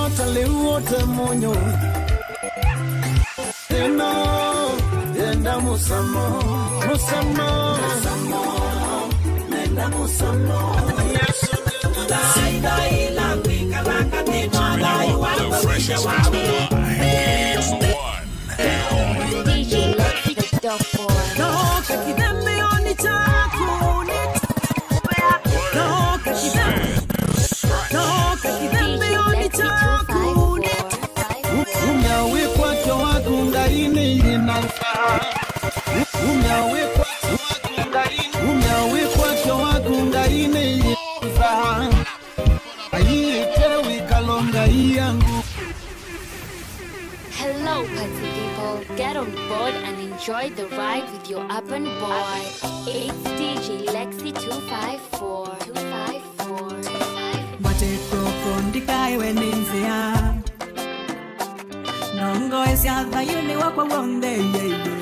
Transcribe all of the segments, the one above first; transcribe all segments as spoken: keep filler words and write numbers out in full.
taliwote monyo Teno Nenda musamo Musamo Musamo Nenda musamo Yesu Dai dai la wika la katima dai wa D J Lexi the boy No kakidembe oni chaku No kakidembe No kakidembe oni chaku Umeawe kwa chowa kungarini inanfa Umeawe kwa chowa kungarini Umeawe kwa chowa kungarini inanfa Ayi tewe kalonga iyangu Hello party people, get on board and enjoy the ride with your urban boy. It's D J Lexi two five four. two five four. Mateko kondika iwe ninzia Nongo esya dhayuni wakwa wonde yeye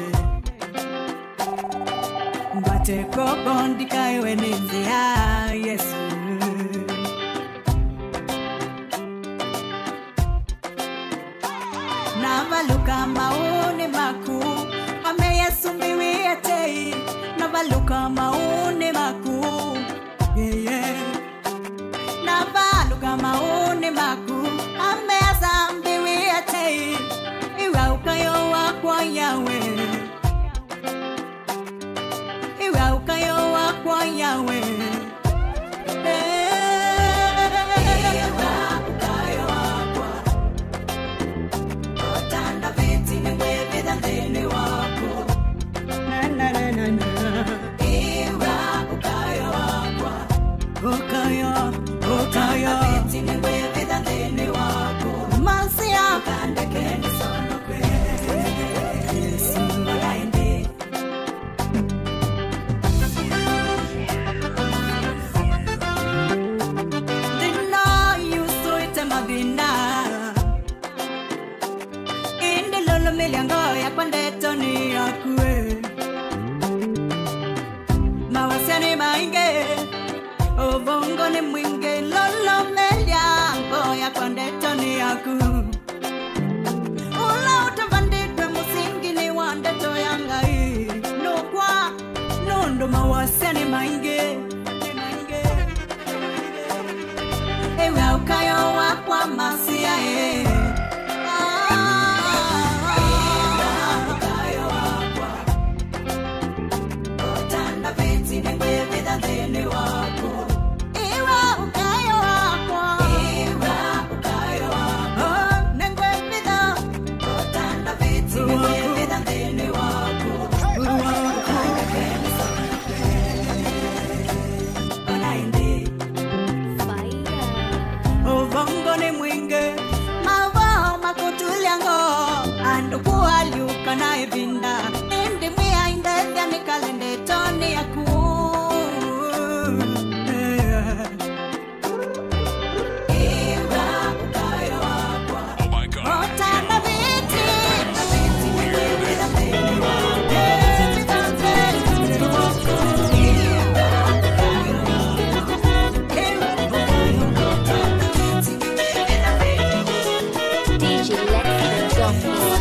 Mateko kondika iwe ninzia Yesu Navaluka maune maku Ame Yesu mbiwie tei Navaluka maune maku Yeah yeah Navaluka maune maku Ame Yesu mbiwie tei Iwa ukayo wakwa yawe Iwa ukayo wakwa yawe Bongo ni mwinge lolo meliango ya kondeto ni yaku Ula utavanditwe musingi ni wandeto yangai Nukwa nundo mawase ni mainge Ewe ukayo wakwa masia e Ukayo wakwa Otanda veti ni mwevida dhene wako Kana evinda ende me ainda dani kalende toni yaku Ewa ukayo wakwa Oh my God Otana viti D J Lexi the boy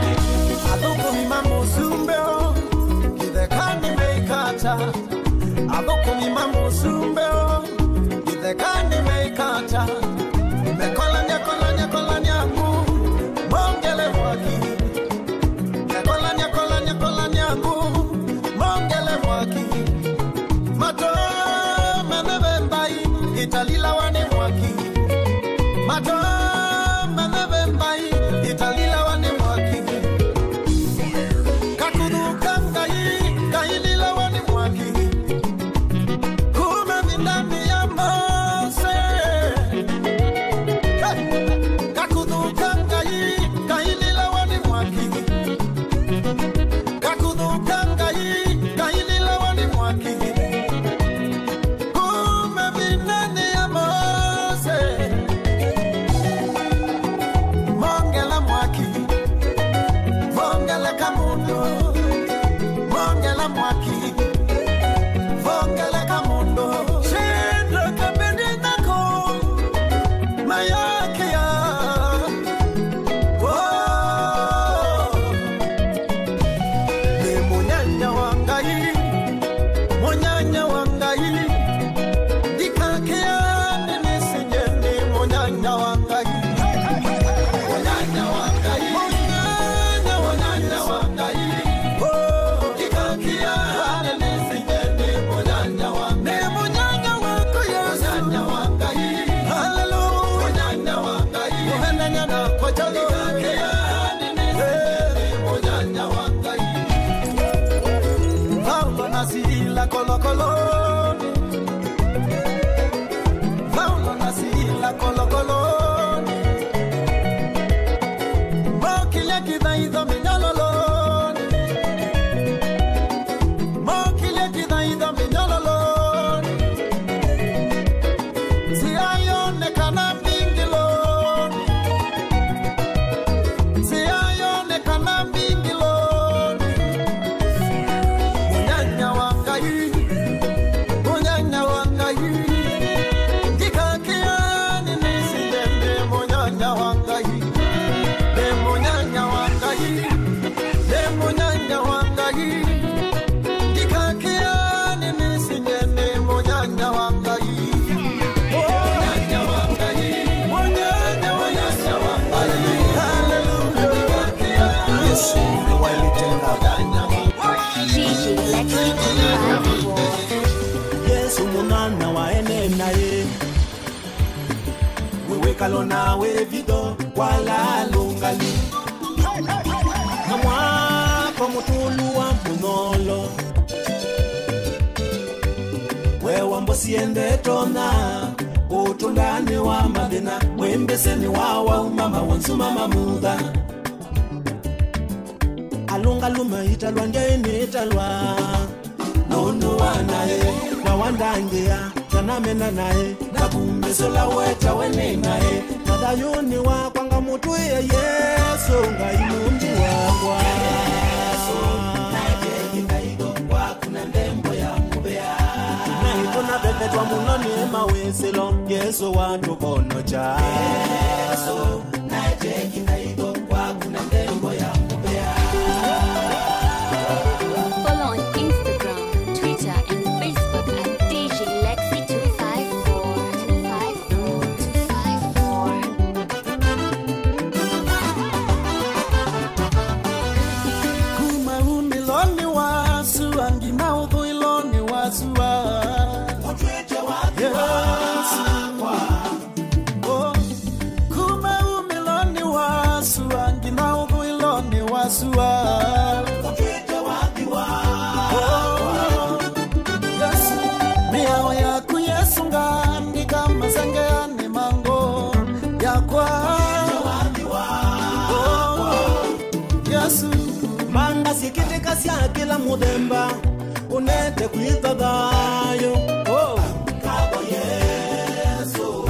Aboko mi mambo sumbeo Ide kani meikata Mekola nya kola nya kola nya mu Mongele mwaki Mekola nya kola nya kola nya mu Mongele mwaki Mato menebe mbai Italila wane mwaki Mato menebe mbai Italila wane mwaki Kakudu kangai Kailila wane mwaki Mayaki ya wewe kalona we vido wala lungali namwa kwa mutulu wa munolo wewe mbosiende tona utundane wa madina wembeseni wawa mama wansu mama muda alunga luma italwa ngene italwa nono wanae na wandangea tanamena nae nakumbesola weta wene nae nadayuni wa kwanga mutu ya Yesu ngai mungu wakwa Yesu nae ngaido kwa kuna ndembo ya mubea nae tuna bebe twa munoni maweselo Yesu watu kono cha Yesu nae ngaido kwa kuna ndembo ya mubea. Follow on Instagram, Twitter, and Facebook at D J Lexi two five four. two five four. two five four. Kuma umiloni wasu angi maudhu iloni wasu wa Mutwete watu wa Oh Kuma umiloni wasu angi maudhu iloni wasu wa Mutwete watu wa Oh Yesu miao yaku Yesu ngani kama sengeani mango yakwa Oh Yesu manga sikitika sya kila mudemba unete kuitadhayo oh kabo Yesu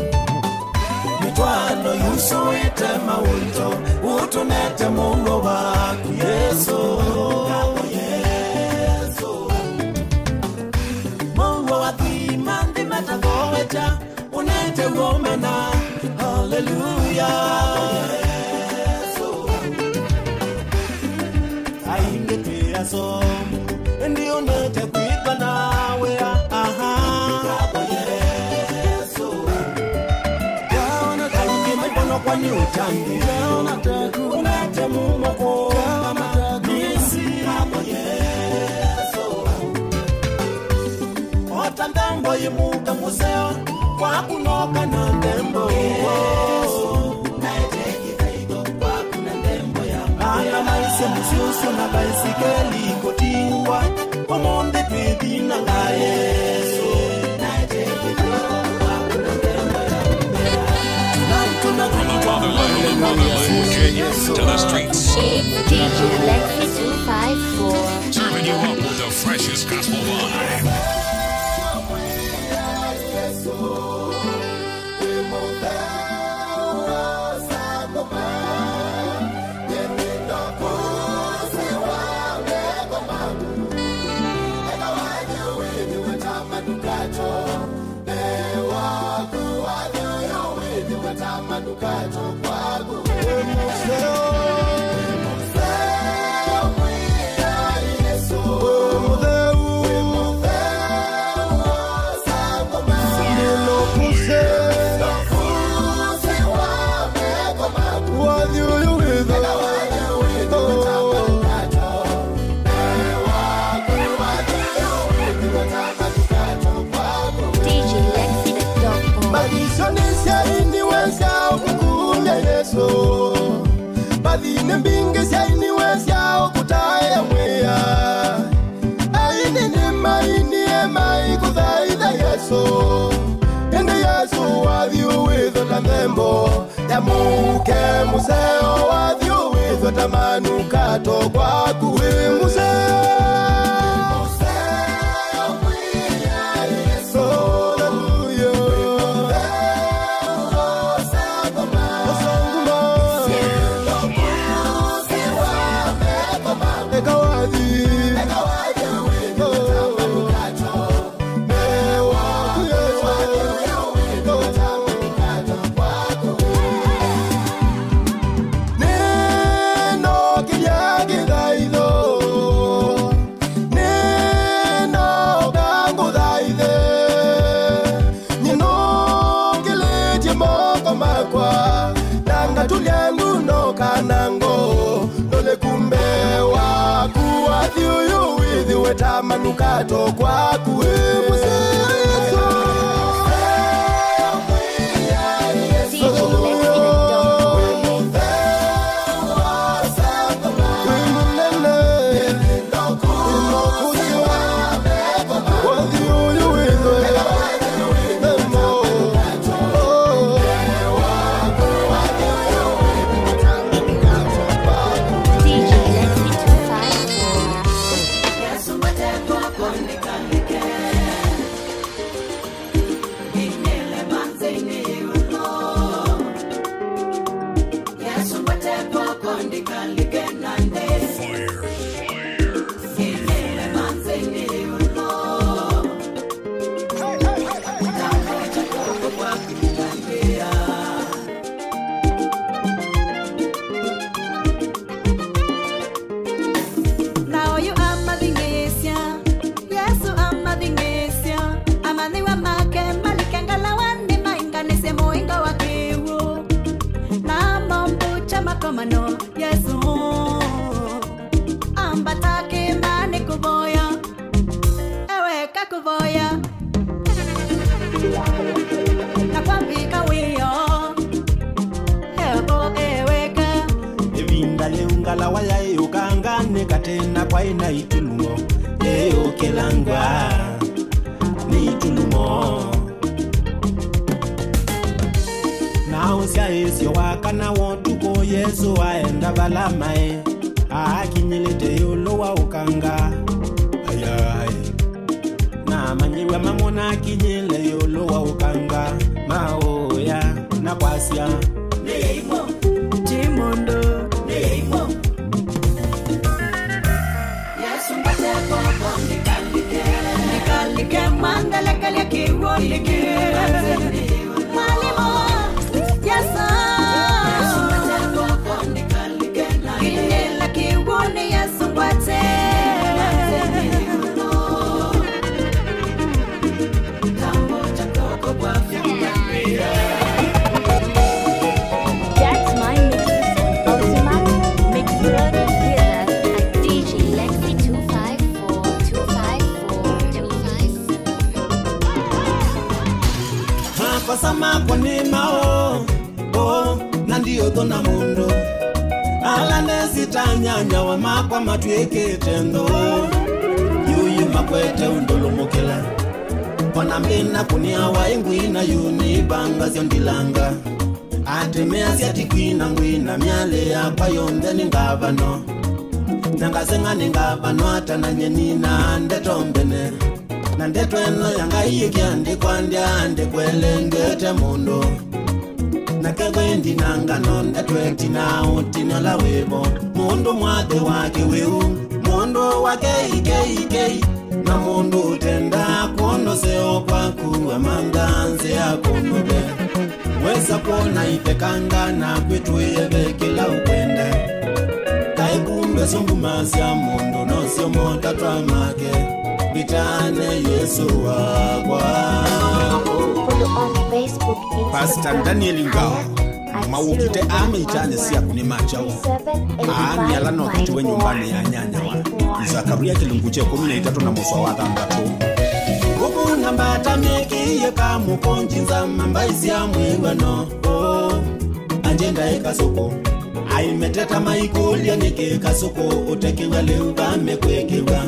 mitwalo yusu ite mauto utunete mungo waku Yesu kabo Yesu mungo wathimandi matagowecha unete ngomena hallelujah so ndio nete kuitwa nawe aha kabo Yesu yaona tangi mikono kwa ni utangi yaona taku unate mumoko kama misi kabo Yesu otandambo yimuka museo kwa kunoka na ndembo Yesu ana maise mususu na baisikeli kotiwa omonde twithina nga Yesu From Honolulu, Honolulu, Kenya to the streets, It's D J Lexi two five four. serving you up with the freshest gospel vibe. Manukato kwagu museo museo mwiya Yesu museo museo sangoma silo museo museo wamegoma wadhiyo wizo wadhiyo wizo manukato ewa wadhiyo wizo manukato kwagu D J Lexi the dog boy. Madisonisia iniweza kukunya Yesu Badine mbinge sia iniweza okutaya mwea Aini nima ini ema ikuthaitha Yesu Ende Yesu wathiu witho na thembo ya muke museo wathiu witho ta manukato kwaku wi museo Museo mwiya Yesu tuliangu no kanango nole kumbe waku wathiuyu withi weta manukato kwaku museo Pastor Daniel Ngao mawukite ame itane siya kunimachawo aani alano kituwe nyumbani ya nyanya wa Zakaria kilunguche kumi na itatu na moswa wa thambatu Kuku nambata meki ye kamu konjinza mambaisi ya mwibano oh, Anjenda eka soko Aimeteta maikulia nike kasoko Utekiwa leuga mekwekiwa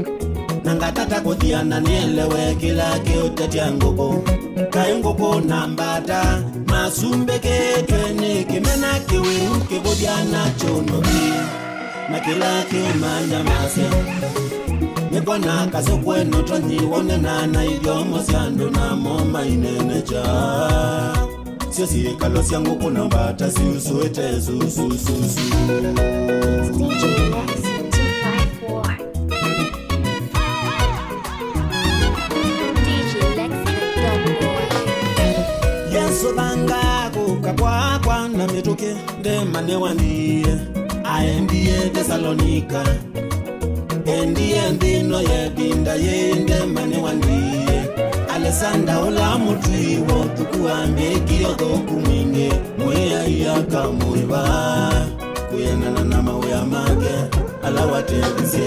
Nangatata kuthiana nielewe kila kiutetia ngoko Kaingoko nambata Masumbe ketwe ni kimena kiwe Kibodiana chonobi Na kila kiumanya mase Mekona kasokwe notonyi Wonena na idiomo siando na moma inenecha Sisi kalosi yangu kuna mbata Si usuete su su su su D J Lex two five four. D J Lex the Dumb Boy. Yesu banga kukabwa kwa na metoke De manewani Aendie Thessalonika Endie ndino ye binda ye Nde manewani Alessandra ola mutwiwo tukuambe kiyoko kuminge Mwea iyaka mwiba Kuyenana na mawe ya mage Alawatebize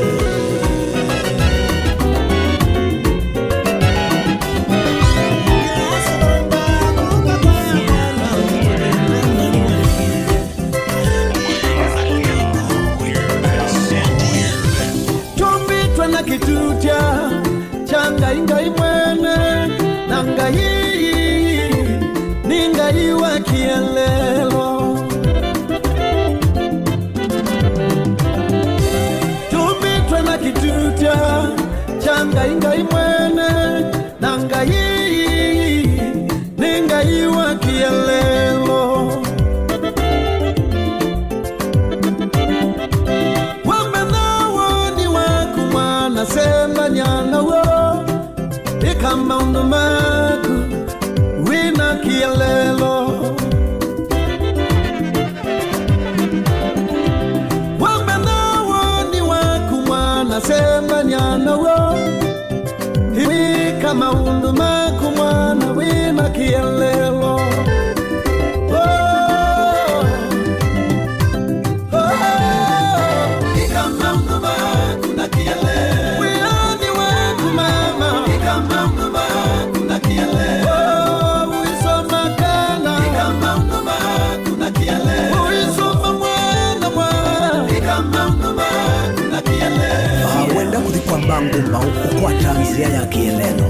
Tumbitwa na kitutia Changa inga imwene Nanga hii Ninga iwa kielelo Tumbitwa na kitutia Changa inga imwene Nanga hii Ninga Ngai wa kielelo wamenawoni waku mwana sema nyana wo ikamba undumaku wina kielelo wamenawoni waku mwana sema nyana wo kama undumaku mwana wina kielelo oh, oh, kama undumaku na kielelo wiani waku mama kama undumaku na kielelo oh, uisoma kana kama undumaku na kielelo uisoma mwana mwana kama undumaku na kielelo awenda kuthikwa mbangu mauku kwa tanzia ya kielelo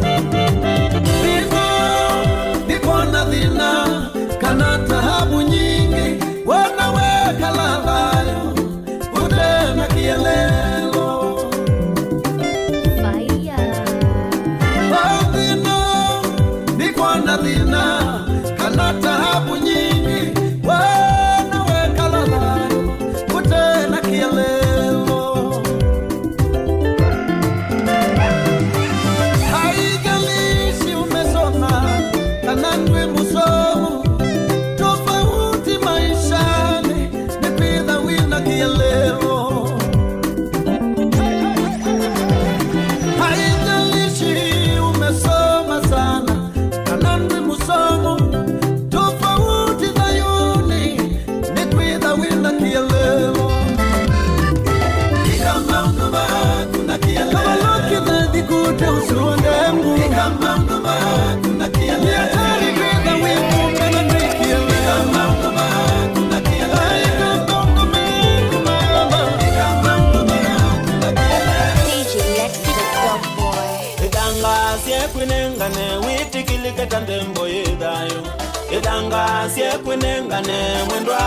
Nikona dhina kana tahabu nyingi wanaweka lalayo utena kielelo dhina nikona dhina kana tahabu nyingi wanaweka lalayo utena kielelo haijalishi umesoma kanandwe musomu tofauti maishani nipidha wina kielelo haijalishi umesoma sana kanandwe musomu tofauti dhayuni nipidha wina kielelo kama mnuma kuna kielelo kama loki dhadi kute usuondengu kama mnuma kuna kielelo Kwenengane witikilike tandembo yedayo Edanga siye kwenengane mwendwa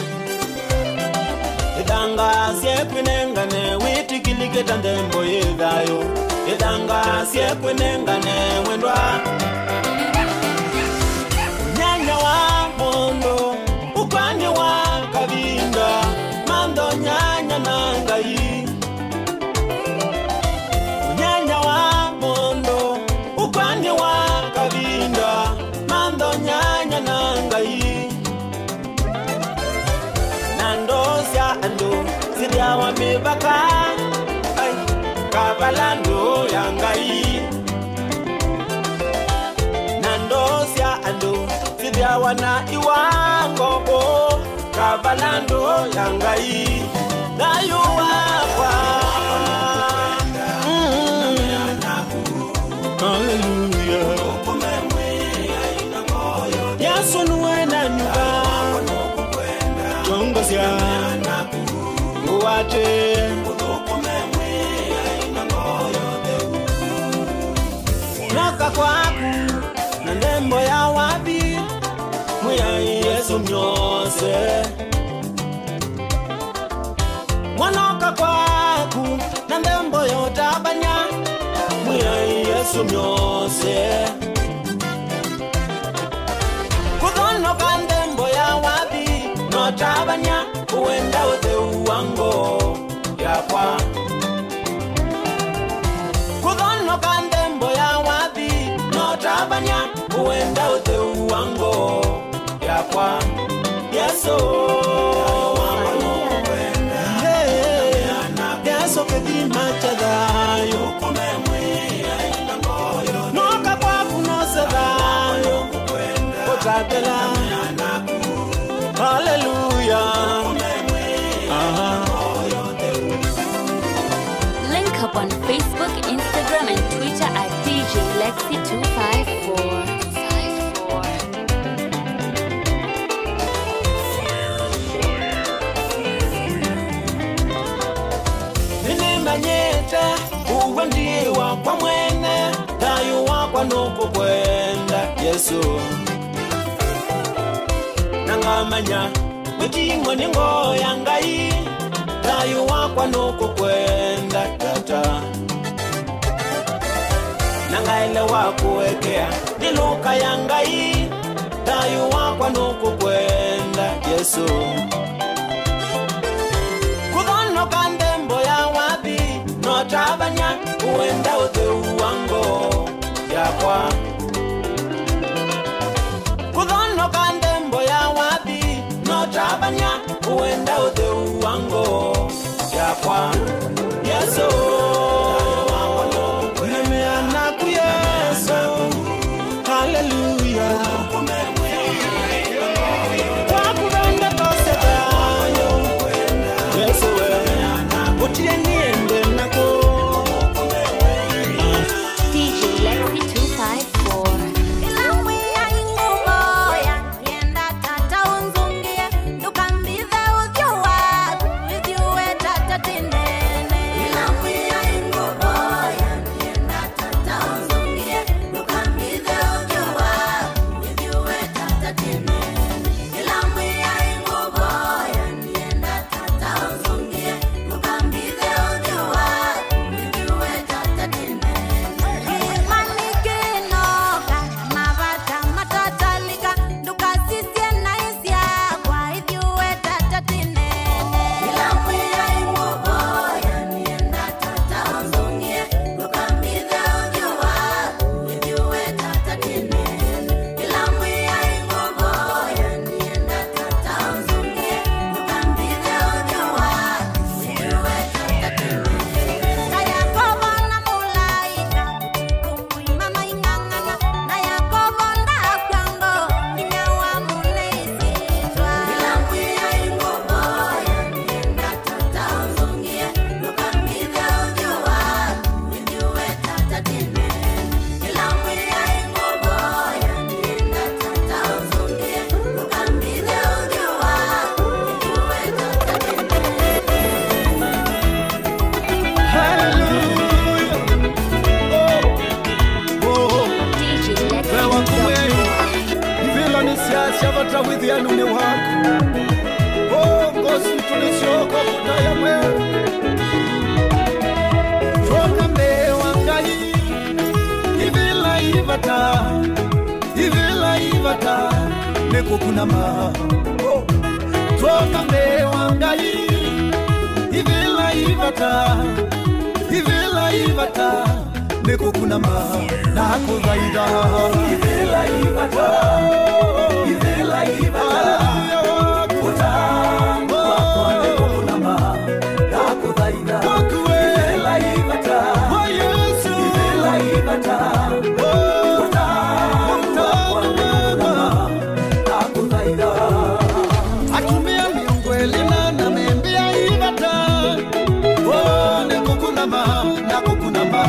Edanga siye kwenengane witikilike tandembo yedayo Edanga siye kwenengane mwendwa Nyanya wa mondo ukwani wa kabinda Mando nyanya nangai Nyanya wa mondo ukwani wa kabinda Mando nyanya nangai Nando sya ando sidia wa mibaka Ay, kabalando yangai Nando sya ando sidia wa na iwango oh, kabalando yangai Dayu wakwa Hallelujah. Yesu nuwena nyuga Chongo siya Uwate Naka kwaku na nembo ya wabi Muya Yesu mnyose Mwanoka kwaku na nembo yotabanya Muya Yesu mnyose Kudono kandembo ya wabi Notabanya uenda ute uwango Yakwa Kudono kandembo ya wabi Notabanya uenda ute uwango Yakwa Yesu Yesu kedima chadayo Noka kwa kunosadayo Kotadela Hallelujah uh-huh. Link up on Facebook, Instagram and Twitter at D J Lexi two five four. Manyete uwe ndiwa kwa mwene Dayu wakwa nuko kwenda Yesu Nangamanya Witingwa ningo yangai Dayu wakwa nuko kwenda Tata Nangaile wakuwekea Niluka yangai nuku kwenda Yesu kugono kandembo ya wabi no tabanya uenda udeu wango yakwa kugono kandembo ya wabi no tabanya uenda udeu wango yakwa Yesu nemeana ku Yesu hallelujah wakubanda kose tayo Yesu we utie niende nako D J Lexi two five four.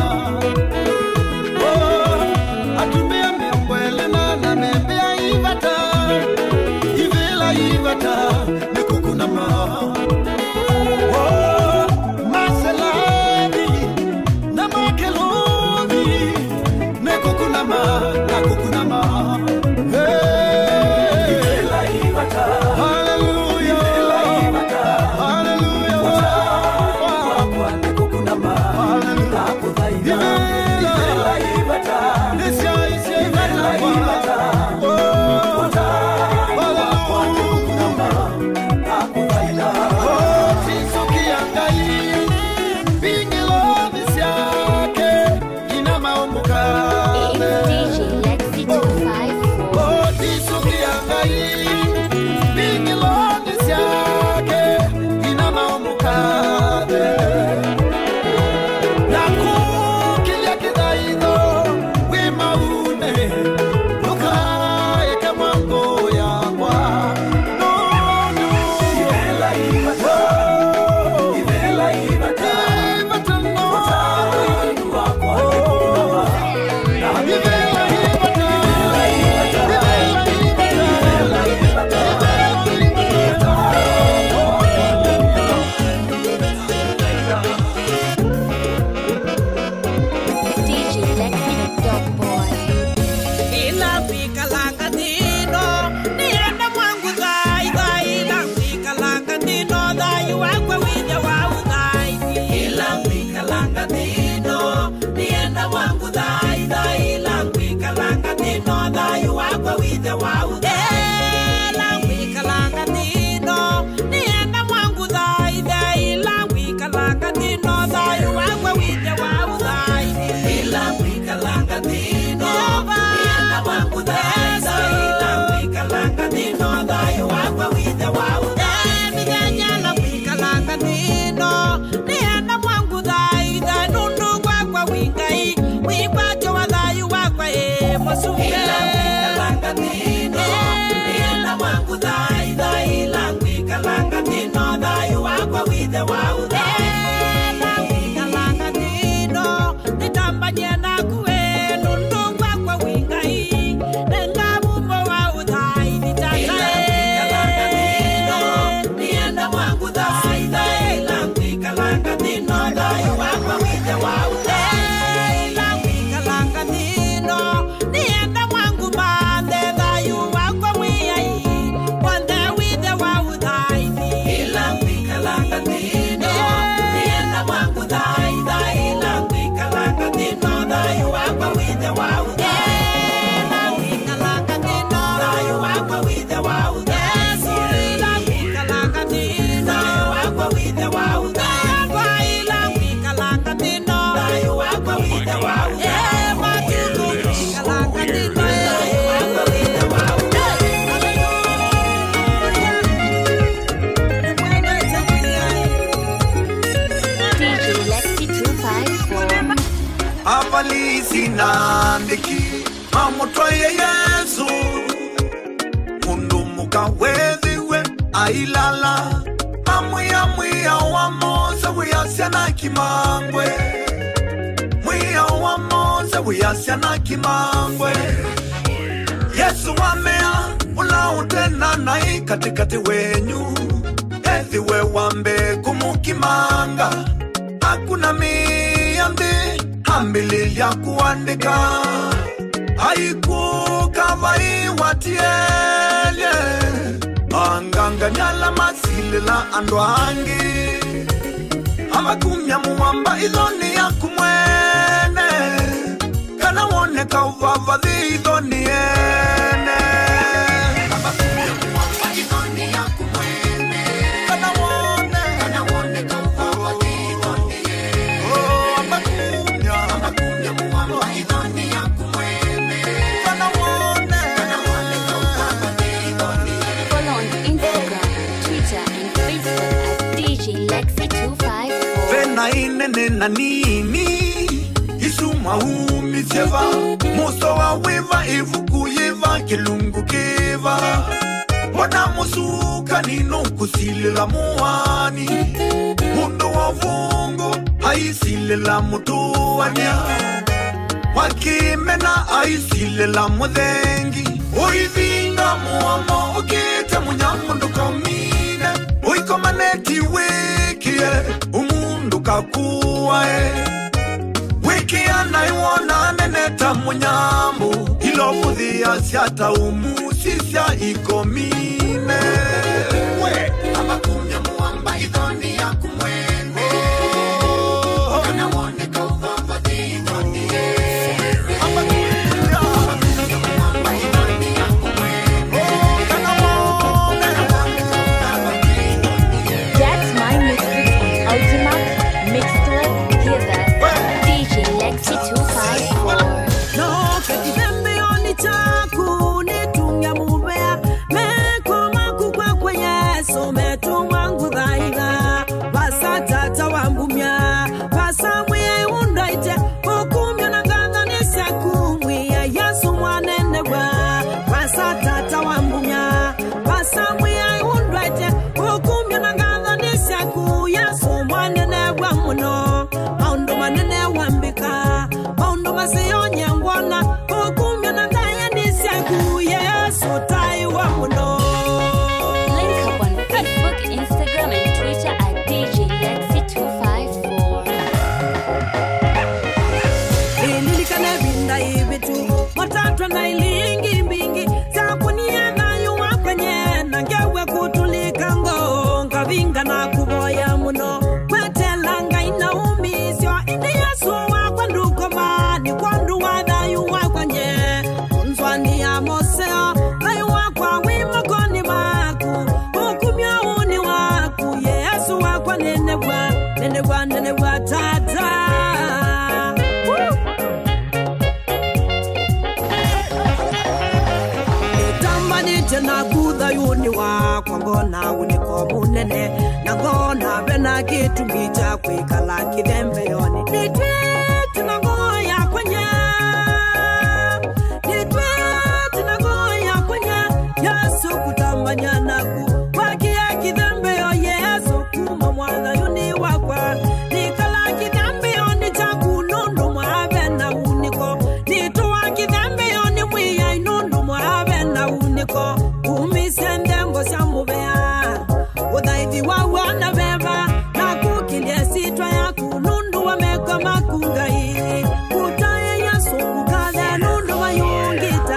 Atumia miongwele na na membea ibata Nandiki mamotoye Yesu mundu mukaweziwe ailala amwiya mwiya wa Mose wiyasiana kimangwe mwiya wa Mose wiyasiana kimangwe Yesu wamea ulautena nai katikati wenyu ethiwe wambe kumukimanga hakuna miyambi Ambili ya kuandika Aiku kavai watiele Anganga nyala masilila andwangi Ama kumya muwamba idhoni ya kumwene Kana wone kauvavadhi idhoni ene Ama kumya muwamba idhoni ya kumwene Kana wone Kana wone kauvavadhi idhoni ene Oh, ama kumya Follow on Instagram, Twitter, and Facebook at D J Lexi two five four. Vena inene na nini Isuma humi seva Muso wa wiva ivuku yiva Kilungu kiva Wana musuka nino kusilila muwani Mundu wa vungu Aisilela mutuwania Wakimena aisilela mudhengi Uivinga muamo ukite munyamundu komine Uikomaneti wikie umundu kakuwae Wikia naiwona neneta munyambu Ilofudhia siata umusisya ikomine We, ama kumya muamba idhoni ya kumwene Kana wone kauvavadhi idhoni ene Ama kumya muamba idhoni ya kumwene Kana wone kauvavadhi idhoni ene That's my mixtape on Ultimate Mixtape. Hear that? D J Lexi two five four. No, kakidembe oni chaku nitunga mubea meko makukwa kwenye so metu wangu dhaiga basa tata wambumya basa mwe undaite hukumya na ganga nisya kumwia Yesu mwanenegwa basa tata wambumya basa mwe undaite hukumya na ganga nisya ku Yesu mwanenegwa muno maundo manene wambika maundo masiyonye ngwana hukumya na ganga nisya ku Yesu taiwa muno. Link up on Facebook, Instagram, and Twitter at D J Lexi two five four. Ililikane binda ibitu Matatu na ilingi mbingi Zakunia na yuwa kwenye Nangewe kutulika ngonga Vinga na kuboya muno Kwetelanga ina umisyo Indi Yesu wakwa nduko mani Kwandu wada yuwa kwenye Unzwani ya Moseo Na yuwa kwa wima koni maku Hukumya uni waku Yesu wakwa nenegwa Nenegwa nenegwa tata Woo! Tena kudha yuni wakwa ngona uniko munene na ngona bena kitu mbicha kwikala kidembe yoni nitwete na ngoya kwenye nitwete na ngoya kwenye Yesu kutambanya naku wakia kidembe yo Yesu kuma mwana yuni wakwa nikala kidembe yoni chaku nundu mwabena uniko nituwa kidembe yoni mwiya inundu mwabena uniko umisendengo shamubea udhaivi wa wana beba na kukilia sitwa ya kunundu wa meko makungai kutaye Yesu kukale nundu wa yungita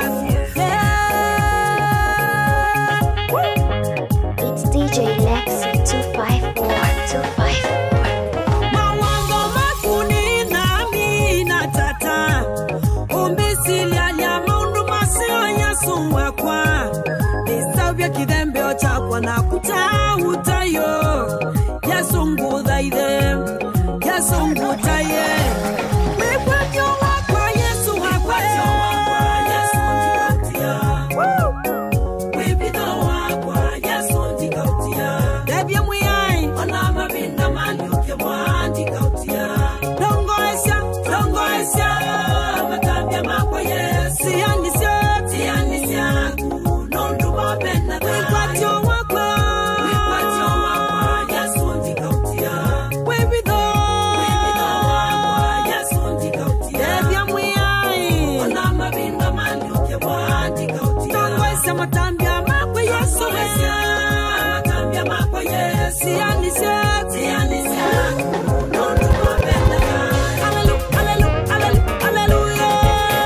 It's D J Lexi two five four two five four. mawango makuni na mina tata umbisilia ya maundu masio Yesu wakwa vya kidembeo chakwa na kutautayo Yesu ngudhaithe Yesu ngutaye Wipatyo wakwa Yesu wakwa Yesu ndikautia Wipitho wakwa Yesu ndikautia Debya mwiyai ona mabinda mali uke mwa ndikautia Dongoesya, dongoesya Matambya makwa Yesu Siyanisya, siyanisya Nondu mabena Wipatyo wakwa Wipatyo wakwa Yesu ndikautia Wipitho Wipitho wakwa Yesu ndikautia Debya mwiyai ona mabinda mali uke mwa ndikautia Dongoesya matambya makwa Yesu Matambya makwa Yesu Siyanisya, siyanisya Nondu mabena Hallelujah, hallelujah, hallelujah, hallelujah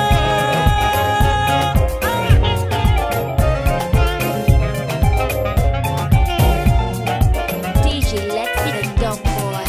D J Lexi the Dog Boy.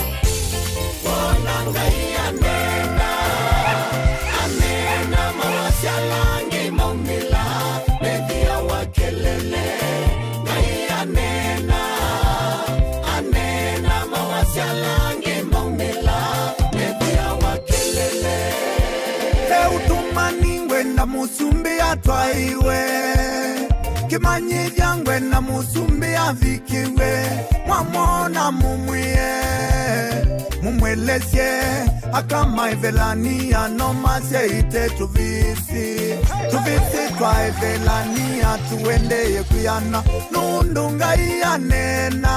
Eutumani na musumbi atwaiwe Kimanyithya ngwe na musumbi avikiwe Mwamona mumwie Mumwelesye Akamaivelania nomasye ite tuvisi Tuvisi twaivelania tuendeye kuyana Nundunga iyanena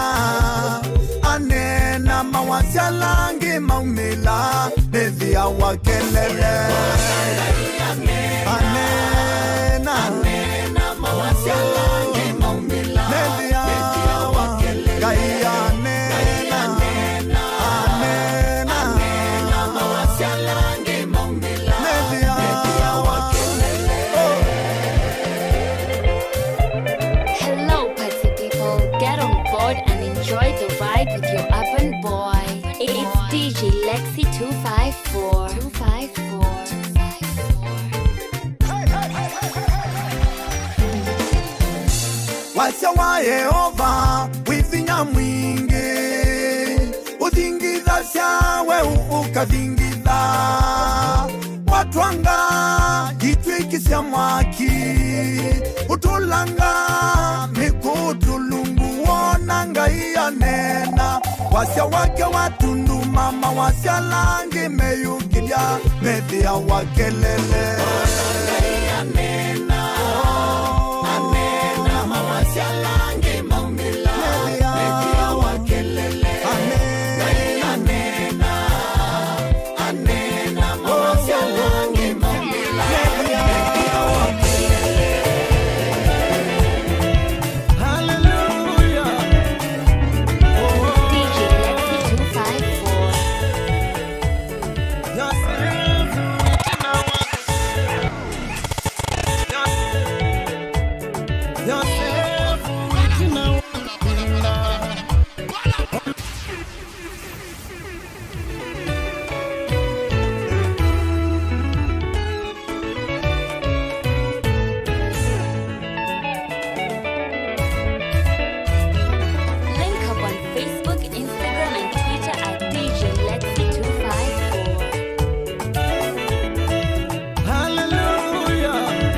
Anena mawasyalangi maumila Nevia wakelele Anena Anena mawasyalangi maumila Nevia wakelele Anena Anena Anena mawasyalangi maumila Nevia wakelele Hello, party people. Get on board and enjoy the ride with your urban boy. It's D J Lexi two five four. two five four. Wasya wa Yehova wifinya mwingi Udingidha syawe ukadingidha Watwanga jitwikisya mwaki Utulanga mikutulungu wonanga iya nena Wasya wake watundu mama wasya langi meyukilya Methia wakelele Wonanga iya nena Anena mawasya langi maumila Methia wakelele Anena Anena Anena mawasya langi maumila Methia wakelele Hallelujah D J Lexi two five four. Link up on Facebook, Instagram, and Twitter at D J Lexi two five four. Hallelujah.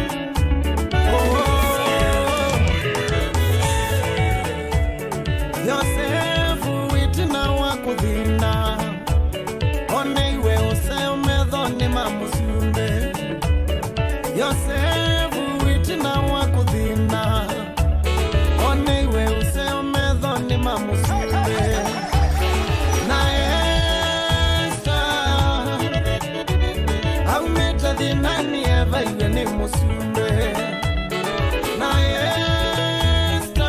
Yosefu witina wakudhina One iwe use umedhoni mamusunde Yosefu witina wakudhina One iwe use umedhoni mamusunde Na Esta Aumeta dinani eva iwe ni musunde Na Esta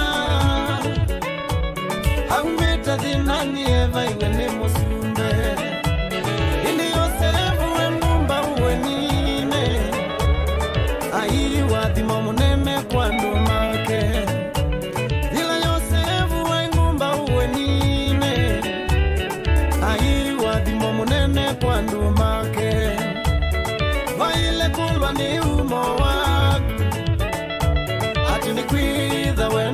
Aumeta dinani eva iwe ni musunde Ili Yosefu wengumba uwe nine Aiwa dhimo munene kwa ndumake Ila Yosefu wengumba uwe nine Aiwa dhimo munene kwa ndumake Vaile kulwa ni umo wako Ati ni kwitha wenu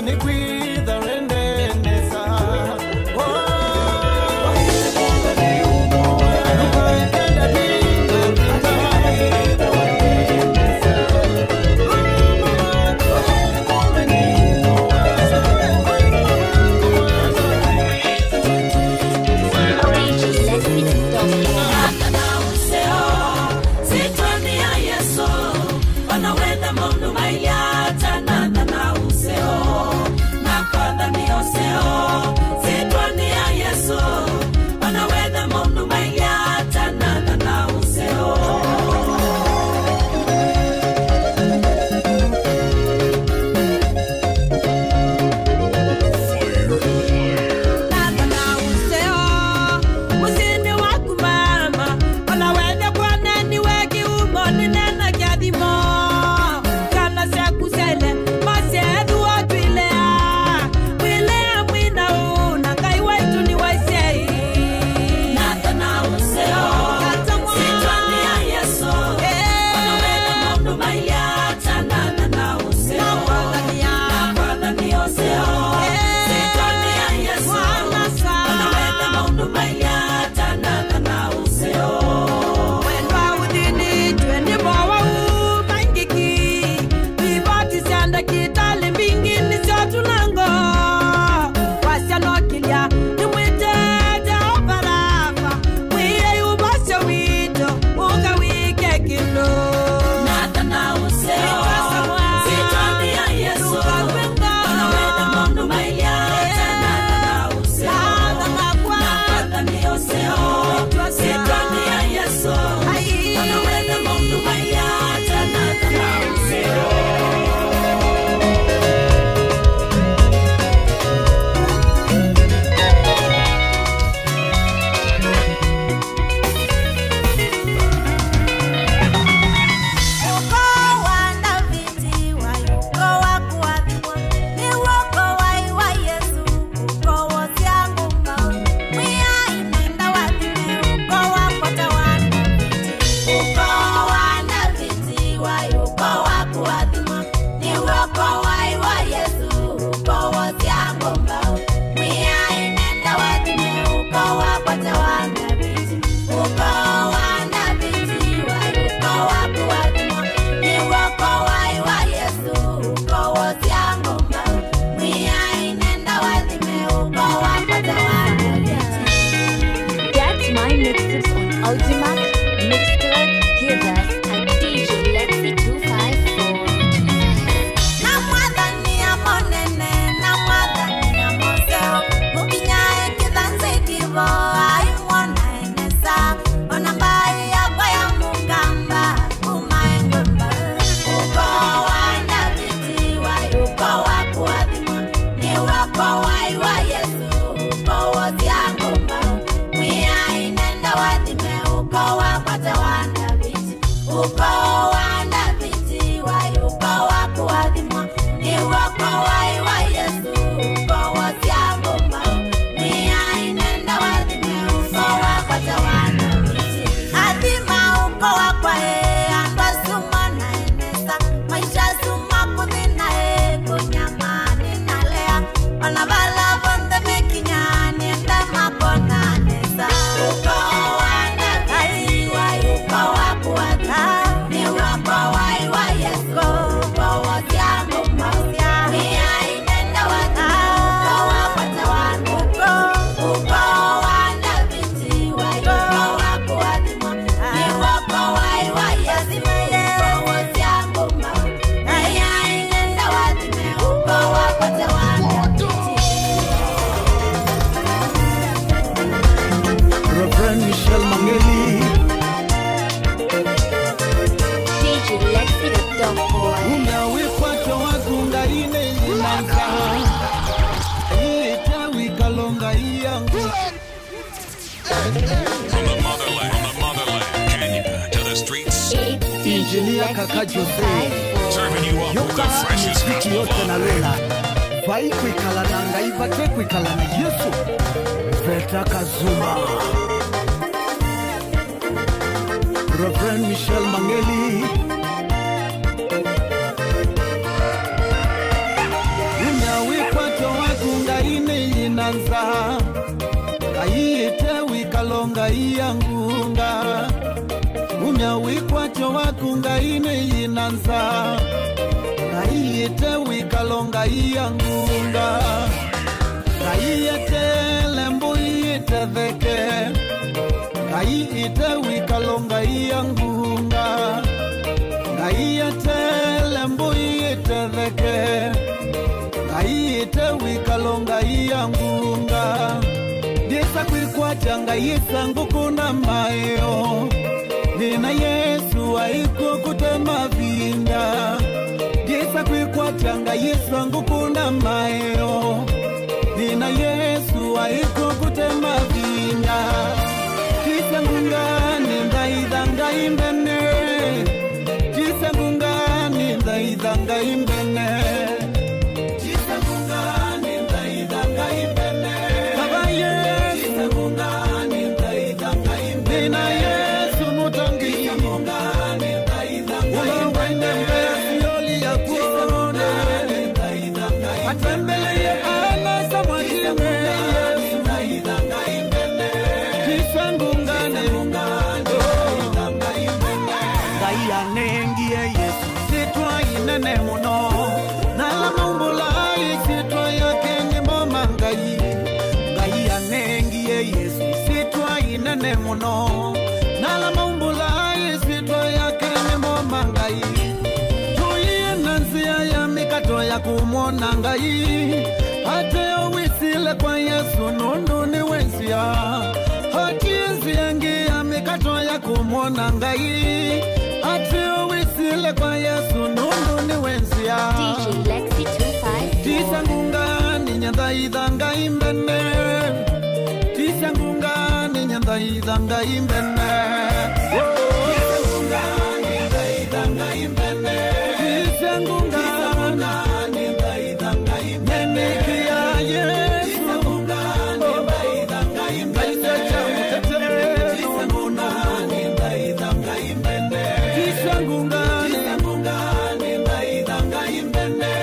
Serving you up with the freshest gospel flavor. Vai kuikala na ngaiva te kuikala na Yesu. Veta Kazuma. Reverend Michel Mangeli. Unawe inanza Kaite wikalonga iyangunga Umya wikwacho wakunga ine inanza Kaite wikalonga iyangunga Kaite lembu ite veke Kaite wikalonga iyangunga Kaite lembu ite veke Kaite wikalonga iyangunga Disa kwikwa changa yisangu kuna mayo Nina Yesu aiko kutema vinda Disa kwikwa changa yisangu kuna mayo Nina Yesu aiko kutema vinda Kisa ngungani ndaidanga imbene Kisa ngungani ndaidanga imbene Kisa ngungani ndaidanga imbene Baba Yesu ngungani ndaidanga imbene Nina Yesu mutangi Kisa ngungani ndaidanga imbene Ulawende yoli ya kuone Atembele ye ala samwakime Yesu ndaidanga imbene Kisa ngungani ndaidanga imbene Gaya nengi ye Yesu Sitwa inene muno Nala mumbula Sitwa yake nyimbo mangai Gaya nengi ye Yesu Sitwa inene muno Nala mumbula Sitwa yake nyimbo mangai Tuye nansia ya mikato ya kumwona ngai Hate owisile kwa Yesu nundu ni wensia Hati nziengi ya mikato ya kumwona ngai Hate owisile kwa Yesu nundu ni wensia D J Lexi two five four. Tisa ngungani nyanda idanga imbene Tisa ngungani nyanda idanga imbene Tisa ngungani nyanda idanga imbene Tisa ngungani nyanda idanga imbene Nenekia Yesu Tisa ngungani nyanda idanga imbene Tisa ngungani nyanda idanga imbene Tisa ngungani nyanda idanga imbene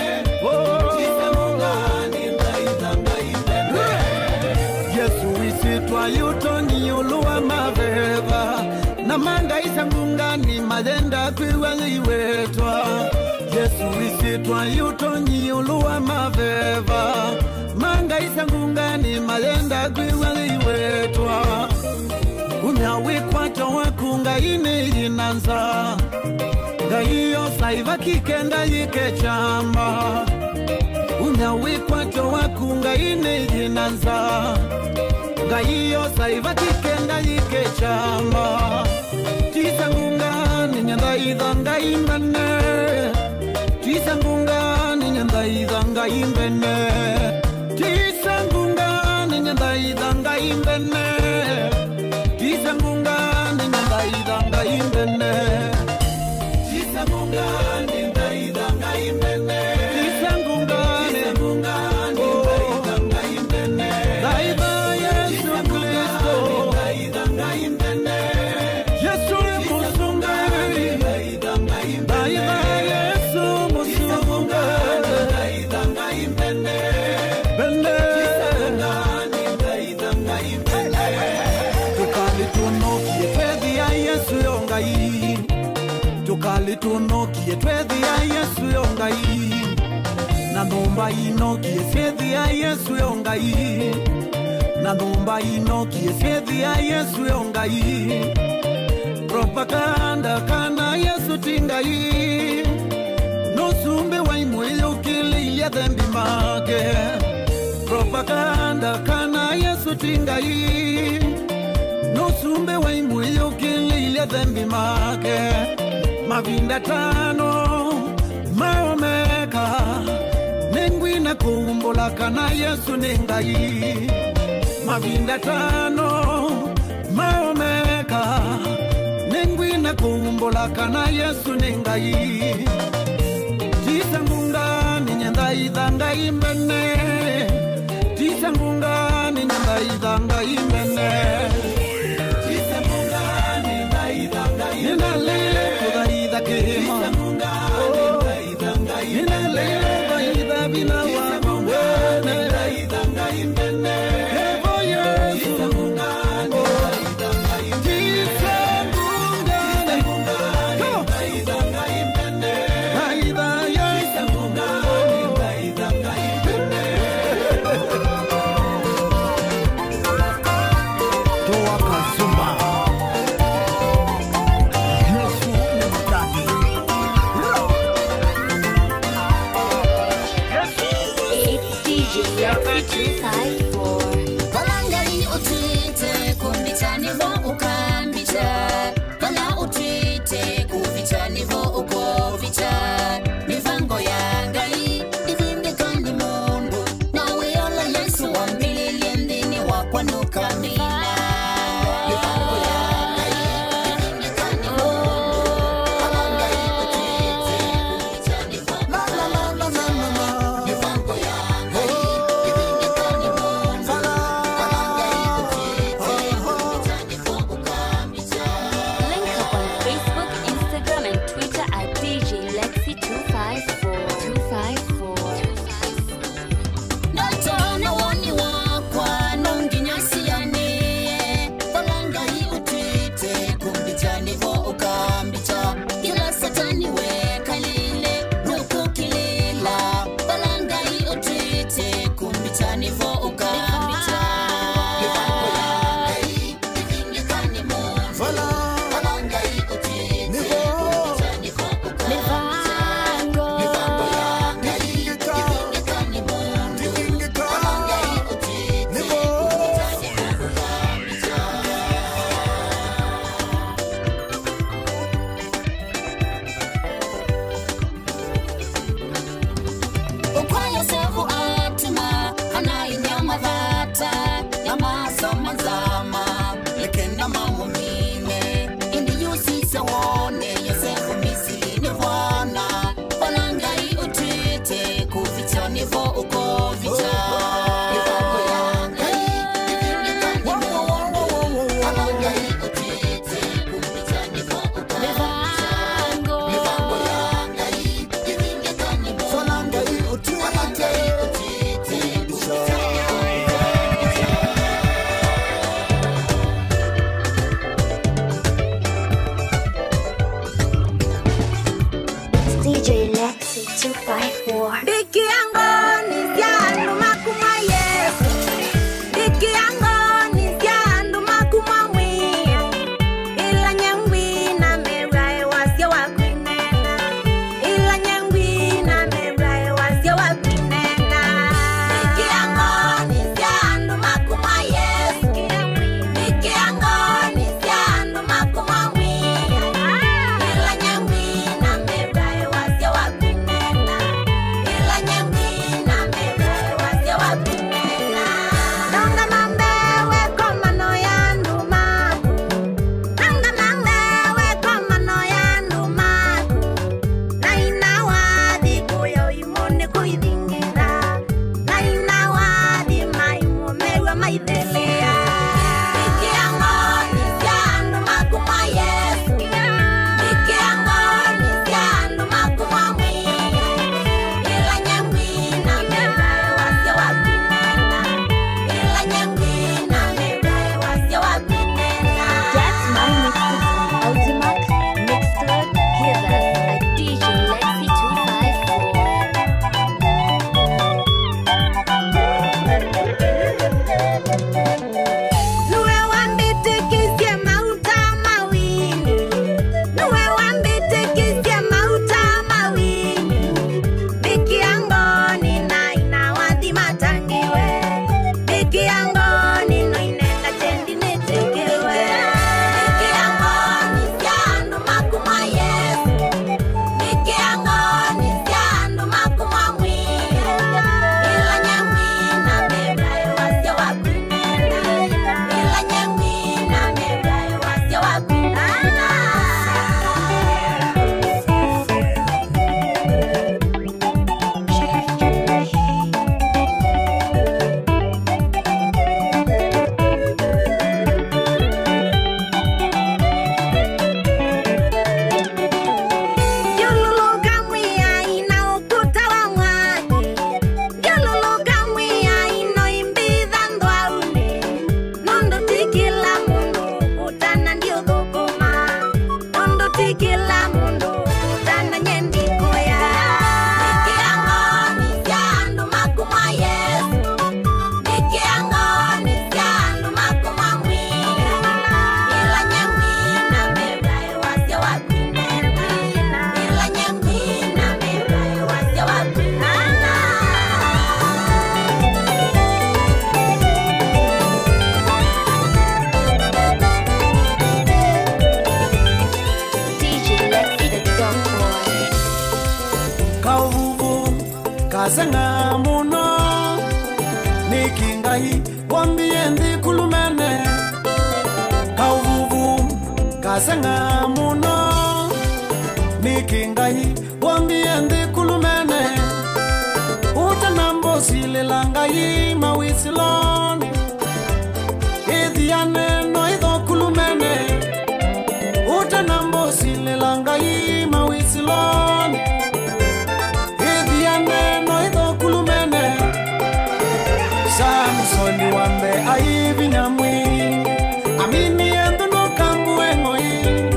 Yesu isitwa yutoni uluwa maveva Na manga isangungani madenda kwiwaliwetwa Yesu isitwa yutoni uluwa maveva Manga isangungani madenda kwiwaliwetwa Unyawikwacho wakunga ini inanza Gaiyo saiva kikenda yike chamba Unyawikwacho wakunga ini inanza Gaiyo saiva kikenda yike chamba Tisa ngungani nyanda idhanga imbene Tisa ngungani nyanda idhanga imbene Tisa ngungani nyanda idhanga imbene Tisa ngungani nyanda idhanga imbene Tisa ngungani nyanda idhanga imbene Tisa ngungani nyanda idhanga imbene Daiba Yesu Kristo idhanga imbene Yesu musunga idhanga imbene Daiba Yesu musunga idhanga imbene Bende ngungani idhanga imbene Tukalitunokie twedhi ya Yesu yongai Tukalitunokie twedhi ya Yesu yongai Na nomba inokie twedhi ya Yesu yongai Na nomba inokie twedhi ya Yesu yongai Propaganda kana Yesu tingai Nusumbe wa imwili ukili ya dhambi make Propaganda kana Yesu tingai Nusumbe wa imwili ukili ya dhambi make Mavinda tano maomeka Nengwina kumbola kana Yesu ningai Mavinda tano maomeka Nengwina kumbola kana Yesu ningai Tisa ngungani nyanda idhanga imbene Tisa ngungani nyanda idhanga imbene Tisa ngungani nyanda idhanga imbene Nina lele kuda idha kema Tisa ngungani nyanda idhanga imbene Nina lele kuda idha bina wa mwene Nina idhanga imbene two five four. Biki yango ni siandu makuma Yesu. Biki yango ni siandu makuma mwi. Ila nyangwi na merai wasya wakwinena. Ila nyangwi na merai wasya wakwinena. Biki yango ni siandu makuma Yesu. Biki yango ni siandu makuma mwi. Ila nyangwi na merai wasya wakwinena. Ila nyangwi na merai wasya wakwinena. Nanga mambe we komano yandu maku. Nanga mambe we komano yandu maku. Na inawadi kuyo imone kuidingira. Na inawadi maimu mewa maidelea. Biki yango ni siandu makuma Yesu. Biki yango ni siandu makuma mwi. Ila nyangwi na merai wasya wakwinena. Ila nyangwi na merai wasya wakwinena. Get my mixes on Ultimax Mixcloud. Hear us at D J Lexi two five four. Nuwe wambite kisye mauta mawini. Nuwe wambite kisye mauta mawini. Biki yango ni na inawadi matangiwe. Biki yango ni no inenda chendi netekewe. Biki yango ni siandu makuma Yesu. Biki yango ni siandu makuma mwi. Ila nyangwi na merai wasya wakwinena. Ila nyangwi na merai wasya wakwinena. Yululuka mwiya ina ukuta wa mwaki. Yululuka mwiya ino imbitha ndwaune. Nundu tikila mundu ukutana ndio thukuma. Nundu tikila mundu ukutana nyendikoya. Biki yango ni siandu makuma Yesu. Biki yango ni siandu makuma mwi. Ila nyangwi na merai wasya wakwinena. Ila nyangwi na merai wasya wakwinena. D J Lexi the Dog Boy. kauvuvu kasenga muno nikingai wambie ndi kulumene kauvuvu kasenga muno nikingai wambie ndi kulumene utanambo silelangai mawisiloni ithiane no itho kulumene utanambo silelangai mawisiloni ithiane no itho kulumene Samsoni wambe aivi nyamwi amini endu no kambu engoi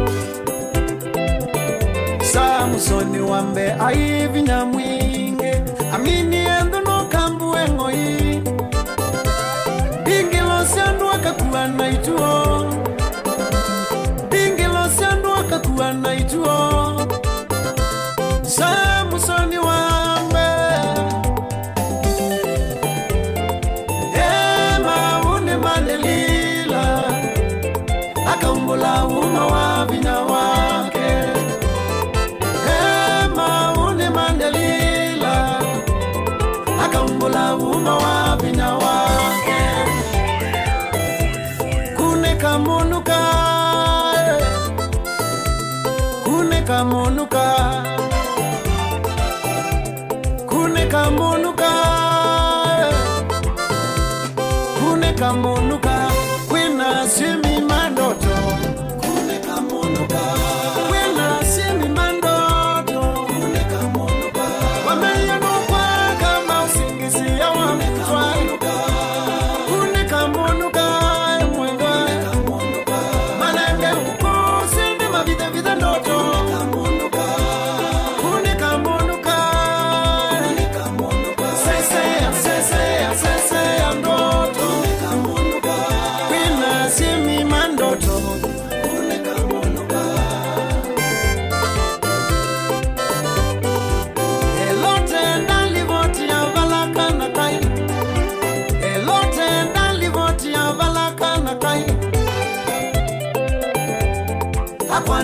Samsoni wambe aivi nyamwinge amini endu no kambu engoi Bingilo siandu akakuwa na ituo Bingilo siandu akakuwa na ituo Samsoni wambe Ema une mandelila Akaumbola uma wa vina wake Ema une mandelila Akaumbola uma wa vina wake Kune kamonuka Kune kamonuka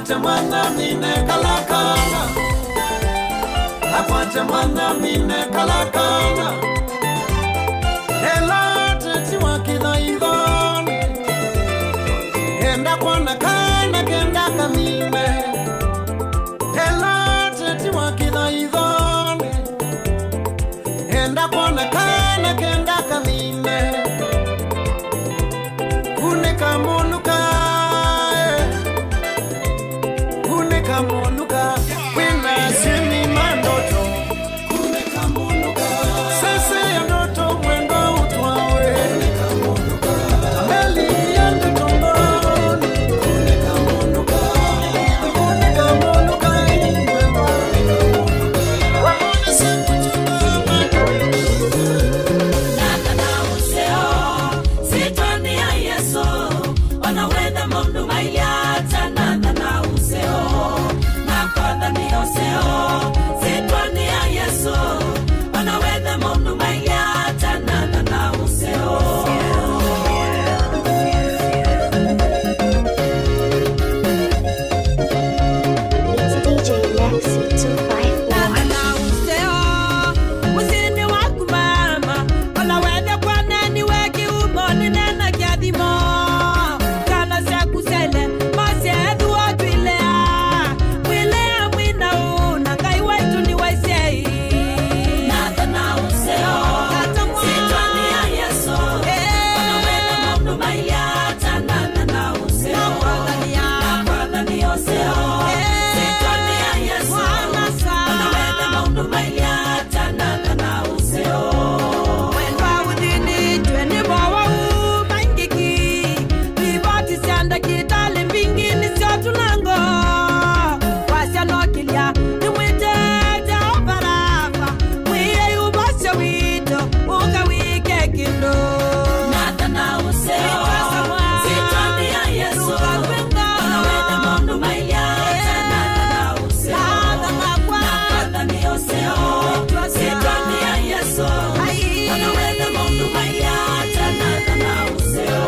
Akwate mwana mine kalakala, akwate mwana mine kalakala. Ela teti wakila idoni, enda kwana kana kenda kamime. Ela teti wakila idoni, enda kwana kana kenda kamime. Kunika monuka, kunika monuka, wina sini mandoto. Kunika monuka, sese ya ndoto mwendo utwawe. Kunika monuka, ameli ya ndotongoni. Kunika monuka, kunika monuka mwendo. Wamone siku chungama. Naka na useo, sitoni ya Yesu. Wanawenda mundu mailiata naka na useo. Nakonda ni useo, sitoni ya Yesu. Wanawenda mundu mailiata naka na useo. It's D J Lexi two five four. Naka na useo, usini waku mama. Wanawenda kwa nani weki umoni nena kiadimo. Kana siaku sele, masi edu watuilea. Wilea mwina una, kai waitu ni waisei. Naka na useo, sitoni ya Yesu. Wanawenda mundu mailiata naka na useo. Nakonda ni useo, sitoni ya Yesu. Wanawenda mundu mailiata naka na useo. Wendwa udini jweni bawa umangiki. Vivoti sianda kitali mbingi ni siotunango. Wasya nokilia ni mwiteja oparafa. Mwiye yubasya wito uka wike kindo. Naka na useo, sitoni ya Yesu. Wanawenda mundu mailiata naka na useo. Nakonda ni useo, sitoni ya Yesu. Wanawenda mundu mailiata naka na useo.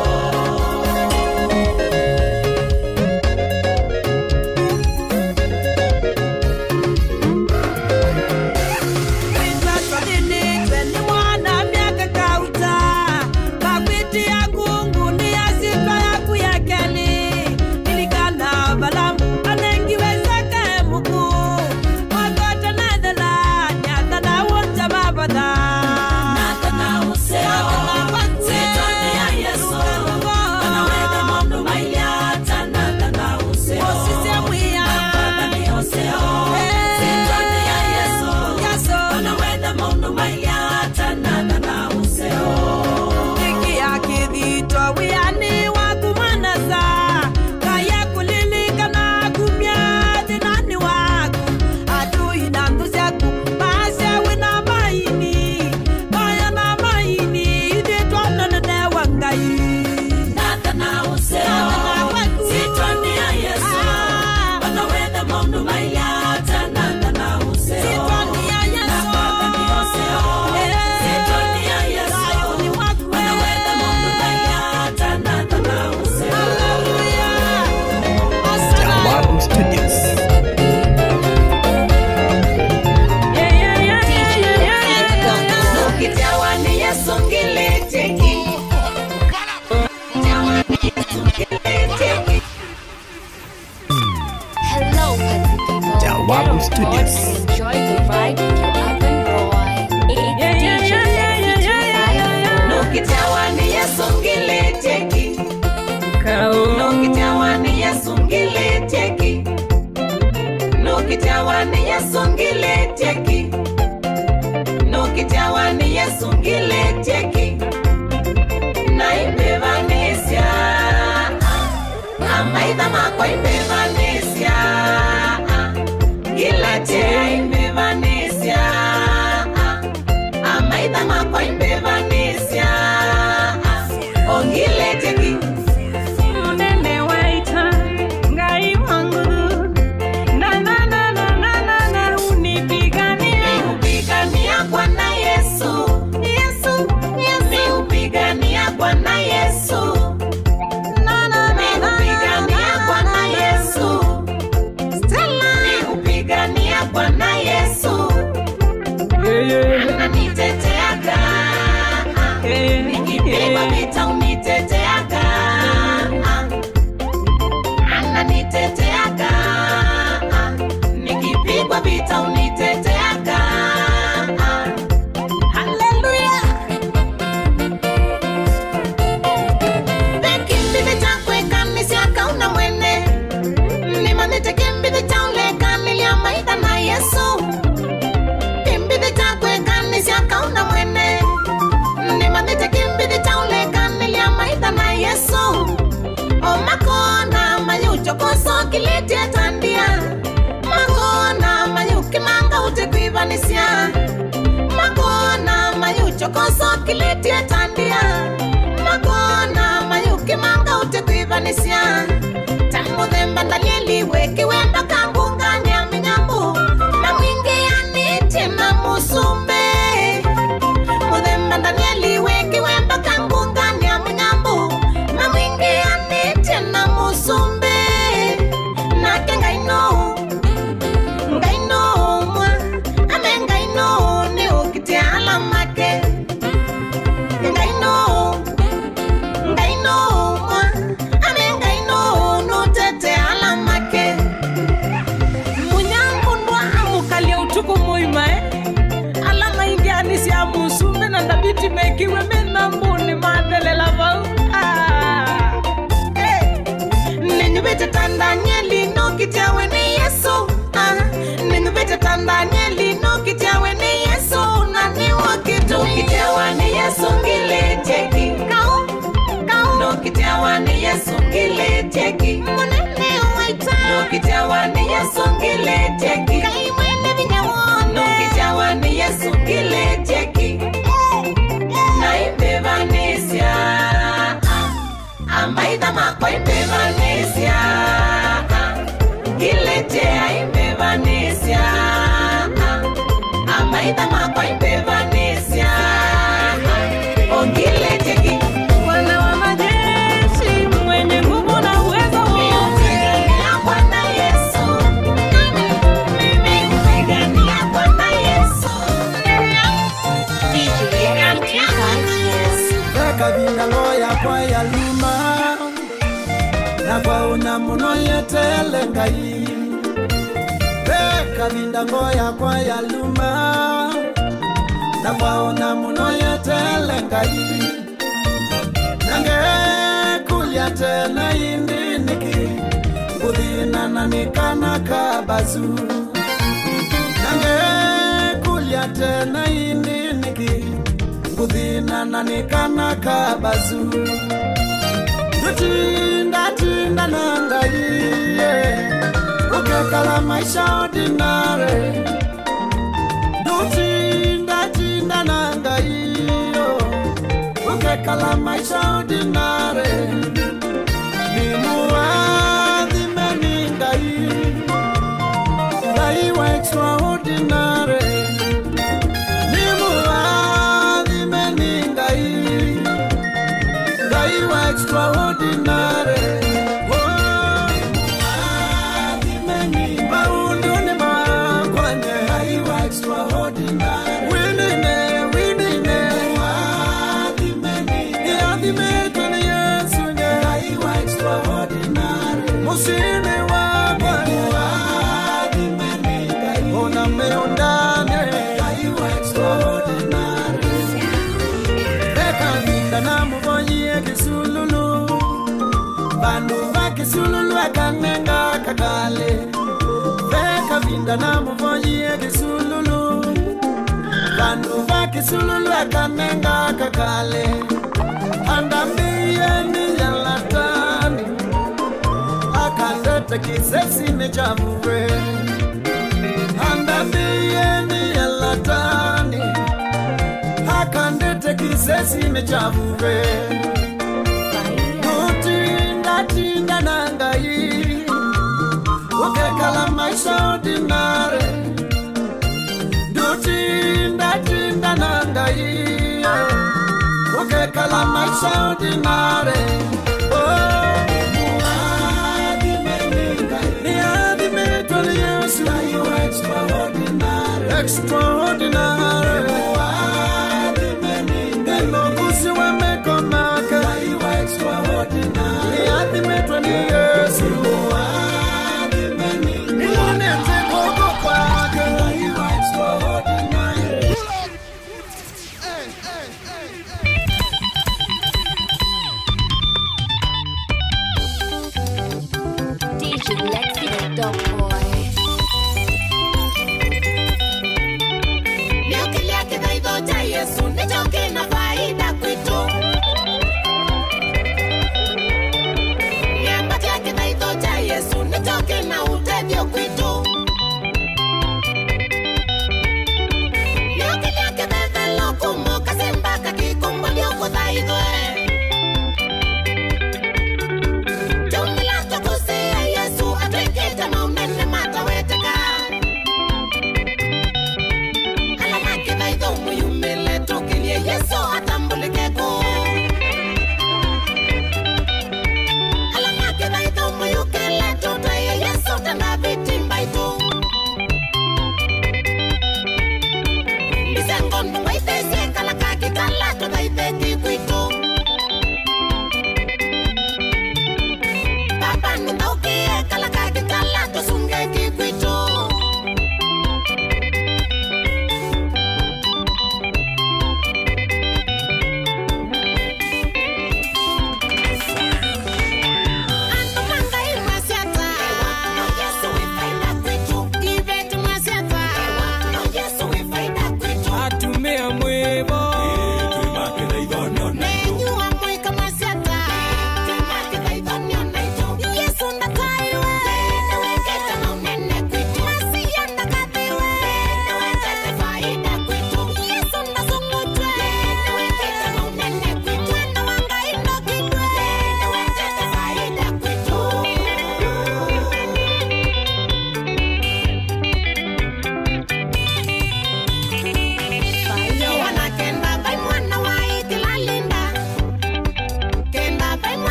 Naka na useo, sitoni ya Yesu. Wanawenda mundu mailiata naka na useo. Nakonda ni useo, sitoni ya Yesu. Wanawenda mundu mailiata naka na useo. Iki akithitwa wiani waku manasa. Kaya kulilika na kumya thinani waku. Adui na ndu syaku, maasya wina maini. Maya na maini, iditwa nene wa Ngai. Naka na useo, sitoni ya Yesu. Wanawenda mundu mailiata naka na useo. Nakonda ni useo, sitoni ya Yesu. Wanawenda mundu mailiata naka na useo. Jawabu Studios. Ukitawa ni Yesu ngileteki. Hello, party people. Jawabu Get on Studios. board and enjoy the ride with your urban boy. It's D J Lexi two five four. Ukitawa ni Yesu ngileteki. Ukitawa ni Yesu ngileteki. Ukitawa ni Yesu ngileteki. Ukitawa ni Yesu ngileteki. Na imevanisya. Amaidha makwa imevanisya. Gilete imevanisya. Amaidha makwa imevanisya. Ongileteki. Unene waita ngai wangu. Na na na na na na na unipigani. wenda kangunga ni aminyambu na mwingi anite na musumbe Mudhemba Danieli wengi wenda kangunga ni aminyambu na mwingi anite na musumbe na kenga ino ngaino mwa ame ngaino ni ukite alamake ngaino ngaino mwa ame ngaino no tete alamake munyangu ndwa amukalia utuku muima eh alama ingiani si amusumbe na ndabiti mekiwe mena mbuni madele lava ah eh ninyu bete tandanyeli no kitiawe ni Yesu ah ninyu bete tandanyeli no kitiawe ni Yesu na ni wakitu kitiawe ni Yesu ngile cheki kau kau no kitiawe ni Yesu ngile cheki munene waita no kitiawe ni Yesu ngile cheki kai mwene vinyawono no kitiawe ni Yesu ngile cheki na ibevanisia amaida makwa ibevanisia Gilete aibevanisia Amaida makwa ibevanisia O gilete ki Bwana wa majeshi mwenye nguvu na uwezo Mipigania Bwana Yesu Mimi kupigania Bwana Yesu Mipigania Bwana Yesu Veka vingalo ya kwa ya luma Na kwa una muno yetele ngai Veka vindango ya kwa ya luma Na kwa una muno yetele ngai Nange kulia tena indi niki Udhina na nikana kabazu Nange kulia tena indi niki Udhina na nikana kabazu Dutinda tinda nangai Ukekala maisha ordinary Dutinda tinda nangai Ukekala maisha ordinary Nimuadhi meni ngai Ngai wa extraordinary Nimuadhi meni ngai Ngai wa extraordinary Musine wa Bwana Ona meondane Kaiwa extraordinary Beka vinda na muvonyie kisululu Bandu va kisululu akanenga kakale Beka vinda na muvonyie kisululu Bandu va kisululu akanenga kakale Andambie ni yalatani Akandete kisesi mechavuwe Andambie ni yalatani Akandete kisesi mechavuwe Nutinda tinda nangai Ukekala maisha ordinary Nutinda tinda nangai Ukekala maisha ordinary Oh Extraordinary, extraordinary.